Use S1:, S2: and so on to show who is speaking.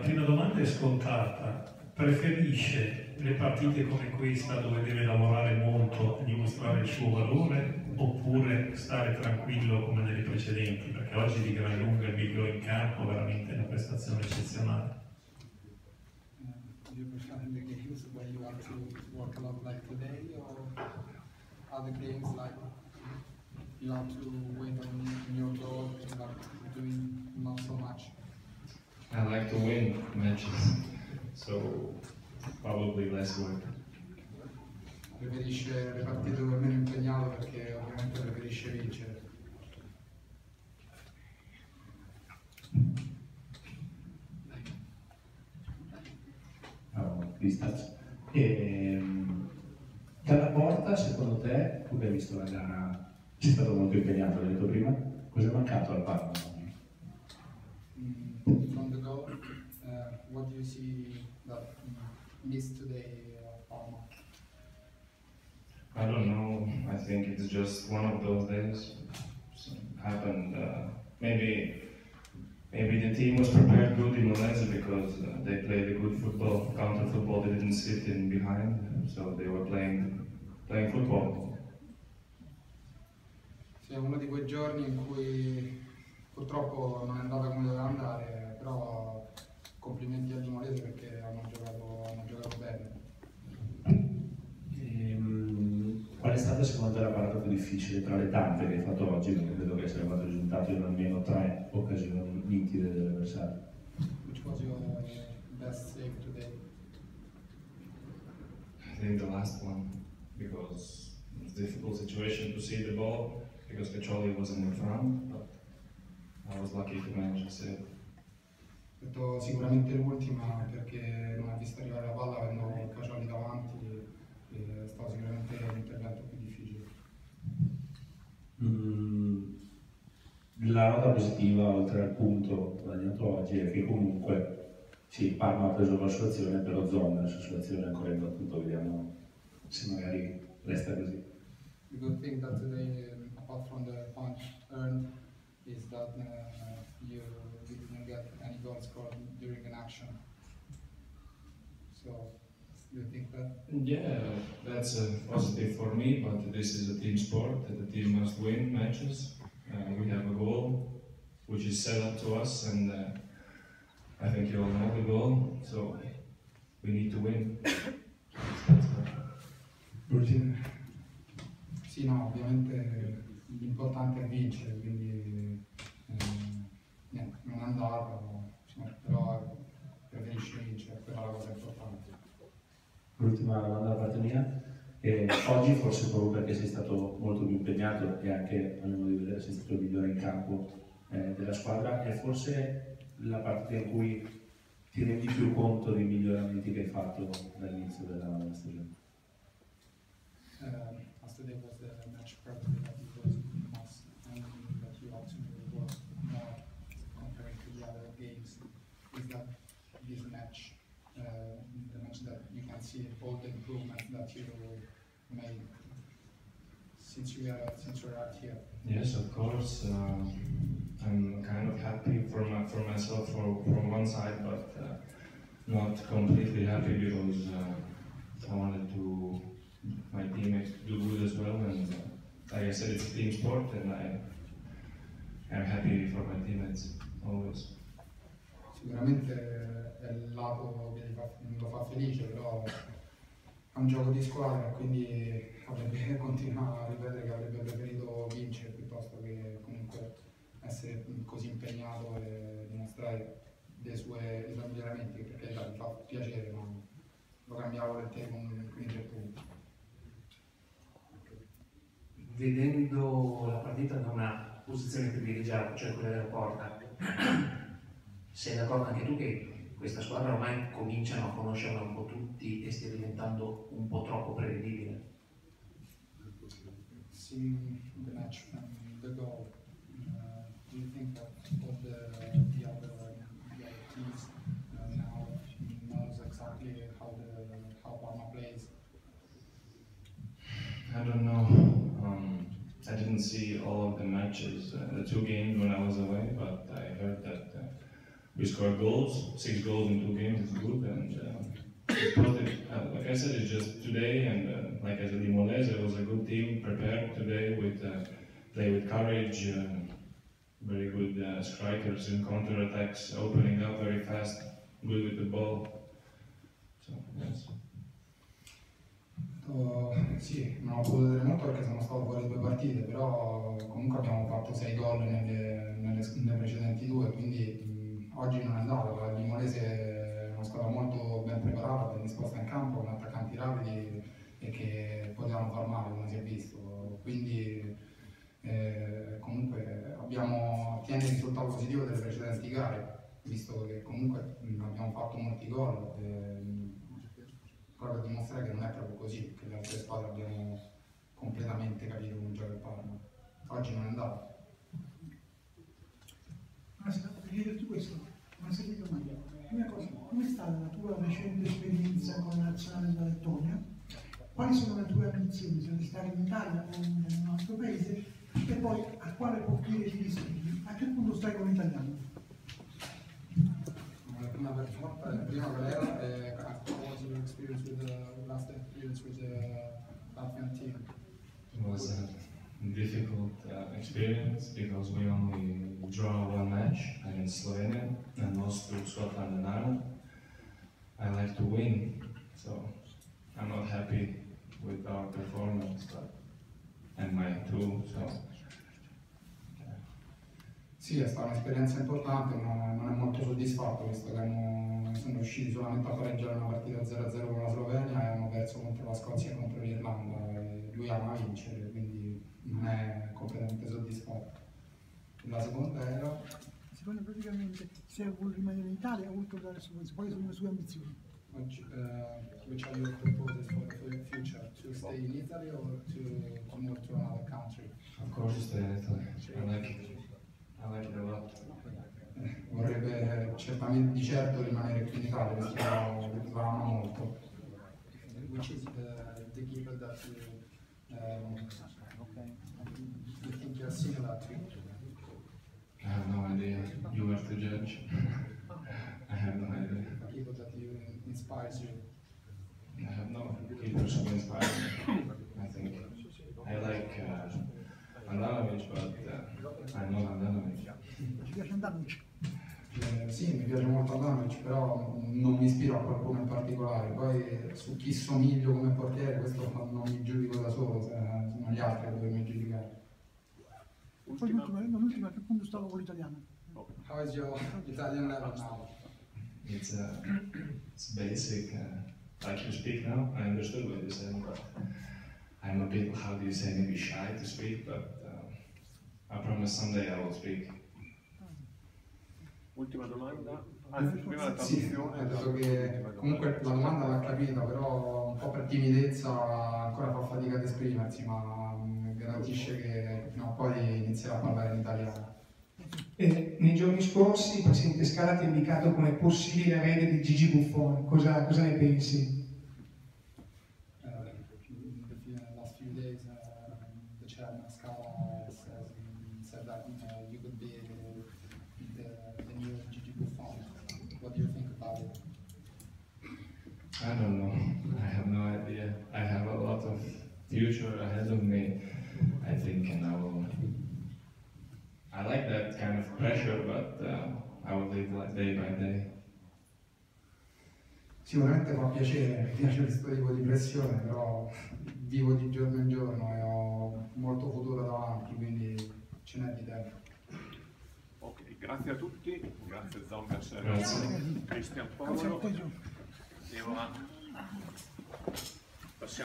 S1: prima domanda è scontata. Preferisce le partite come questa dove deve lavorare molto e dimostrare il suo valore oppure stare tranquillo come nelle precedenti? Perché oggi di gran lunga il migliore in campo veramente è una prestazione eccezionale.
S2: Do you prefer the games where you have to work a lot like today, or other games like you have to wait on your goal, but doing not so much?
S3: I like to win matches, so probably less work.
S2: Preferisce le partite dove è meno impegnato perché ovviamente preferisce vincere.
S4: Vistas. Dalla porta, secondo te, tu che hai visto la gara, sei stato molto impegnato, l'hai detto prima, cosa è mancato al Parma?
S2: From the goal, what do you see that missed today, Parma?
S3: I don't know. I think it's just one of those days. Happened. Maybe the team was prepared good in Malaysia because they played a good football, counter football. They didn't sit in behind, so they were playing football.
S2: Sì, è uno di quei giorni in cui purtroppo non è andata come doveva andare, però complimenti al Limolese perché hanno giocato bene.
S4: Qual è stata secondo te la parata più difficile tra le tante che hai fatto oggi? Perché credo che sia arrivato il risultato in almeno 3 occasioni nitide dell'avversario.
S2: Which was your best save today?
S3: I think the last one, because it's a difficult situation to see the ball, because Caccioli wasn't in front, but I was lucky to manage to save.
S2: Ho detto sicuramente l'ultima perché non ha visto arrivare la palla avendo Caccioli davanti e è stato sicuramente l'intervento più difficile.
S4: La nota positiva, oltre al punto guadagnato oggi, è che comunque sì, Parma ha preso la sua azione, però Zona la sua azione è ancora imbattuto, vediamo se magari resta così.
S2: The good thing that today, apart from the punch earned, is that you didn't get any goal scored during an action. So, do you think that?
S3: Yeah, that's positive for me, but this is a team sport. The team must win matches. We have a goal which is set up to us, and I think you all know the goal, so we need to win.
S2: Sì, no, ovviamente l'importante è vincere, quindi niente, non è andata, però preferisce vincere, quella è la cosa importante.
S4: L'ultima domanda da parte mia. Oggi forse proprio perché sei stato molto più impegnato e anche a mio modo di vedere sei stato il migliore in campo della squadra, è forse la partita in cui ti rendi più conto dei miglioramenti che hai fatto dall'inizio della stagione.
S2: Yesterday was the match probably that it was most and that you had to work more compared to the other games. Is that this match, the match that you can see all the improvements that you made since you are here?
S3: Yes, of course. I'm kind of happy for myself from one side, but not completely happy because I wanted my teammates to do good as well, and like I said, it's a team sport, and I'm happy for my teammates always.
S2: Sicuramente è il lato che lo fa felice, però è un gioco di squadra, quindi continua a ripetere che avrebbe preferito vincere piuttosto che comunque essere così impegnato e dimostrare i suoi miglioramenti, perché mi fa piacere, ma lo cambiavo volentieri con i 3 punti.
S5: Vedendo la partita da una posizione privilegiata, cioè quella della porta, sei d'accordo anche tu che questa squadra ormai cominciano a conoscerla un po' tutti e stia diventando un po' troppo prevedibile?
S2: Seeing the match from the goal, do you think that all the other teams now knows exactly how Parma plays?
S3: I don't know. I didn't see all of the matches, the 2 games when I was away, but I heard that we scored goals. 6 goals in 2 games is good, and like I said, it's just today, and like I said, Limolese, it was a good team, prepared today with play with courage, very good strikers in counter-attacks, opening up very fast, good with the ball. So, yes.
S2: Sì, non ho potuto vedere molto perché sono stato fuori 2 partite, però comunque abbiamo fatto 6 gol nelle precedenti 2, quindi oggi non è andato. Il Limolese è una squadra molto ben preparata, ben disposta in campo, con attaccanti rapidi e che potevano far male, come si è visto. Quindi comunque ottiene il risultato positivo delle precedenti gare, visto che comunque abbiamo fatto molti gol. Proprio a dimostrare che non è proprio così, che le altre squadre abbiano completamente capito come gioca il Parma. Oggi non è andato.
S6: Per chiederti questo, una serie di domande. Prima cosa, come è stata la tua recente esperienza con la nazionale della Lettonia? Quali sono le tue ambizioni? Se stare in Italia o in un altro paese? E poi a quale portiere ti iscrivi? A che punto stai con l'italiano?
S2: Prima qual era? What was your experience with the last experience with the Latvian team?
S3: It was a difficult experience because we only draw 1 match against Slovenia and lost to Scotland and Ireland. I like to win, so I'm not happy with our performance, but and my too. So.
S2: Sì, è stata un'esperienza importante, ma non è molto soddisfatto, visto che sono riusciti solamente a pareggiare una partita 0-0 con la Slovenia e hanno perso contro la Scozia e contro l'Irlanda. E lui ama vincere, quindi non è completamente soddisfatto. La seconda era?
S6: La seconda praticamente se vuole rimanere in Italia o vuole tornare a Svezia, quali sono le sue ambizioni?
S2: Which are your proposals for the future? To stay in Italy or to move to another country?
S3: Of course, stay in Italy. I like it a lot.
S2: Vorrebbe certamente di certo rimanere qui in Italia, visto che lo ama molto. Which is the keeper that you think you're similar to?
S3: I have no idea. You have to judge. I have no idea.
S2: People that inspires you.
S3: I have no keepers who inspire me. I think I like Andanovic, but I'm not Andanovic.
S6: Ci piace Andanovic?
S2: Sì, mi piace molto Andanovic, però non mi ispiro a qualcuno in particolare. Poi su chi somiglio come portiere, questo non mi giudico da solo, sono gli altri a dovermi giudicare.
S6: Poi l'ultima, a che punto stavo con l'italiano?
S2: How is your Italian level now?
S3: It's basic. Like you speak now, I understood what you said, but I'm a bit, how do you say, maybe shy to speak, but I promise someday I will speak.
S7: Ultima domanda. Anzi, prima la
S2: Sì,
S7: traduzione.
S2: ha detto che comunque la domanda l'ha capita, però un po' per timidezza ancora fa fatica ad esprimersi, ma garantisce che prima o poi inizierà a parlare in italiano.
S8: Nei giorni scorsi il presidente Scala ti ha indicato come possibile erede di Gigi Buffon, cosa ne pensi?
S2: In the last few days, the chairman Scala said that you could be the new Gigi Buffon. What do you think about it?
S3: I don't know. I have no idea. I have a lot of future ahead of me, I think, and I like that kind of pressure, but I will live like day by day.
S2: Sicuramente fa piacere, mi piace questo tipo di pressione, però vivo di giorno in giorno e ho molto futuro davanti, quindi ce n'è di tempo.
S7: Ok, grazie a tutti, grazie Zombers,
S3: Grazie.
S7: Cristian
S6: Grazie a
S7: Paolo
S6: te, Gio.
S7: e Ivana.